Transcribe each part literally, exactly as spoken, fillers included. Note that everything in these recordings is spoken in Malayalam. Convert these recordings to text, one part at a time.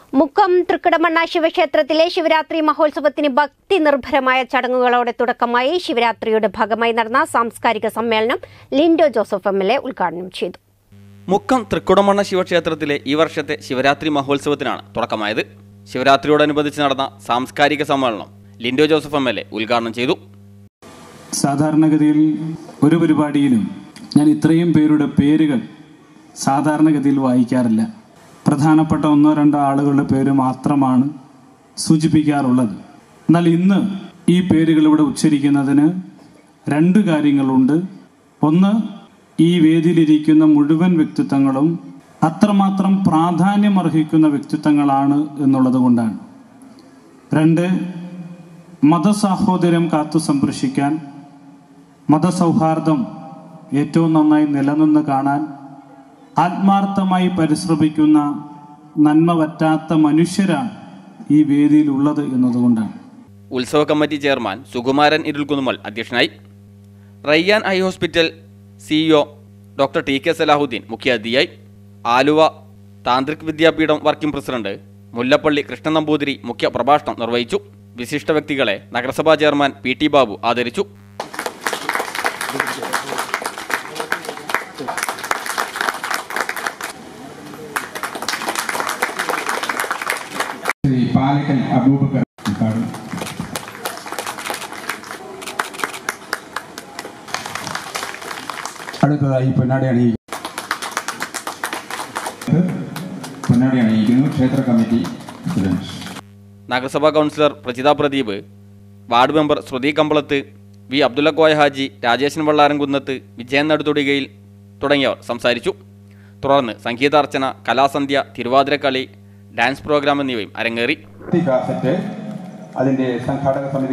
മുക്കം തൃക്കടമണ്ണ ശിവക്ഷേത്രത്തിലെ ശിവരാത്രി മഹോത്സവത്തിന് ഭക്തി നിർഭരമായ ചടങ്ങുകളോടെ തുടക്കമായി. ശിവരാത്രിയുടെ ഭാഗമായി നടന്ന സാംസ്കാരിക സമ്മേളനം Lindo Joseph M L A ഉദ്ഘാടനം ചെയ്തു. മുക്കം തൃക്കടമണ്ണ ശിവക്ഷേത്രത്തിലെ ഈ വർഷത്തെ ശിവരാത്രി മഹോത്സവത്തിനാണ് തുടക്കമായത്. ശിവരാത്രിയോടനുബന്ധിച്ച് നടന്ന സാംസ്കാരിക സമ്മേളനം Lindo Joseph M L A ഉദ്ഘാടനം ചെയ്തു. സാധാരണഗതിയിൽ ഒരു പരിപാടിയിലും ഞാൻ ഇത്രയും പേരുടെ പേരുകൾ സാധാരണഗതിയിൽ വായിക്കാറില്ല. പ്രധാനപ്പെട്ട ഒന്നോ രണ്ടോ ആളുകളുടെ പേര് മാത്രമാണ് സൂചിപ്പിക്കാറുള്ളത്. എന്നാൽ ഇന്ന് ഈ പേരുകൾ ഇവിടെ ഉച്ചരിക്കുന്നതിന് രണ്ട് കാര്യങ്ങളുണ്ട്. ഒന്ന്, ഈ വേദിയിലിരിക്കുന്ന മുഴുവൻ വ്യക്തിത്വങ്ങളും അത്രമാത്രം പ്രാധാന്യമർഹിക്കുന്ന വ്യക്തിത്വങ്ങളാണ് എന്നുള്ളത് കൊണ്ടാണ്. രണ്ട്, മതസാഹോദര്യം കാത്തു സംരക്ഷിക്കാൻ, മതസൗഹാർദ്ദം ഏറ്റവും നന്നായി നിലനിന്ന് കാണാൻ ആത്മാർത്ഥമായി പരിശ്രമിക്കുന്ന നന്മ പറ്റാത്ത മനുഷ്യരാണ് ഈ വേദിയിലുള്ളത് എന്നതുകൊണ്ടാണ്. ഉത്സവ കമ്മിറ്റി ചെയർമാൻ സുകുമാരൻ ഇരുൾകുന്നുമൽ അധ്യക്ഷനായി. Rayyan eye hospital CEO doctor T K Salahuddin മുഖ്യാതിഥിയായി. ആലുവ താന്ത്രിക് വിദ്യാപീഠം വർക്കിംഗ് പ്രസിഡന്റ് മുല്ലപ്പള്ളി കൃഷ്ണൻ നമ്പൂതിരി മുഖ്യ പ്രഭാഷണം നിർവഹിച്ചു. വിശിഷ്ട വ്യക്തികളെ നഗരസഭാ ചെയർമാൻ പി ടി ബാബു ആദരിച്ചു. അടുത്തതായി പൊന്നാടി അണിയിക്കുന്നു പൊന്നാടി അണിയിക്കുന്നു ക്ഷേത്ര കമ്മിറ്റി പ്രസിഡന്റ്. നഗരസഭാ councillor Prajitha Pradeep, ward member Sruthi Kambalath, V Abdulla Koya Haji, Rajesan Vallaramkunnath, Vijayan Naduthodikayil തുടങ്ങിയവർ സംസാരിച്ചു. തുടർന്ന് സംഗീതാർച്ചന, കലാസന്ധ്യ, തിരുവാതിരക്കളി, ഡാൻസ് പ്രോഗ്രാം എന്നിവയും അരങ്ങേറി. അതിന്റെ സംഘാടക സമിതി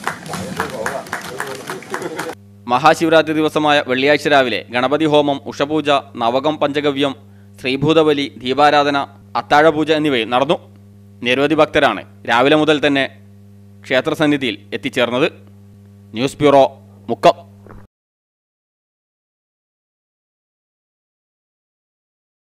മഹാശിവരാത്രി ദിവസമായ വെള്ളിയാഴ്ച രാവിലെ ഗണപതി ഹോമം, ഉഷപൂജ, നവകം പഞ്ചഗവ്യം, ശ്രീഭൂതബലി, ദീപാരാധന, അത്താഴപൂജ എന്നിവയും നടന്നു. നിരവധി ഭക്തരാണ് രാവിലെ മുതൽ തന്നെ ക്ഷേത്രസന്നിധിയിൽ എത്തിച്ചേർന്നത്. News bureau, Mukkam.